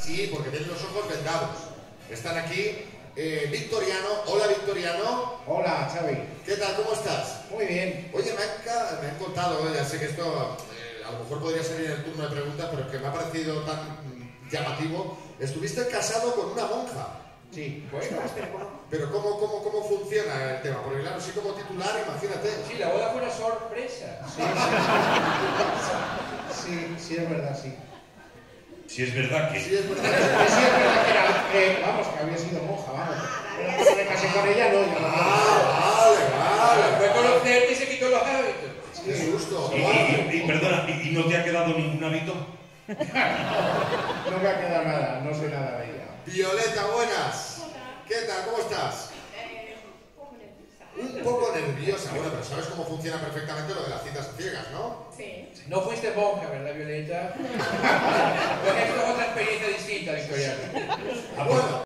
Sí, porque tienen los ojos vendados. Están aquí. Victoriano. Hola, Victoriano. Hola, Xavi. ¿Qué tal? ¿Cómo estás? Muy bien. Oye, me han contado, ya sé que esto a lo mejor podría ser en el turno de preguntas, pero que me ha parecido tan llamativo. Estuviste casado con una monja. Sí, bueno. Pero ¿cómo funciona el tema? Porque claro, sí como titular, imagínate. Sí, la boda fue una sorpresa. Sí, es verdad, sí. Si es verdad que... Sí, es verdad. Sí, es verdad que era, vamos, que había sido monja, vamos. Pero me casé con ella, no, yo no. Vale. Fue conocerte y se quitó los hábitos. Qué susto. Perdona, ¿y no te ha quedado ningún hábito? No me ha quedado nada, no sé nada de ella. Violeta, buenas. ¿Qué tal? ¿Cómo estás? Un poco nerviosa. Bueno, pero sabes cómo funciona perfectamente lo de las citas ciegas, ¿no? Sí. No fuiste monja, ¿verdad, Violeta? Porque esto es otra experiencia distinta, Victoriano. Bueno.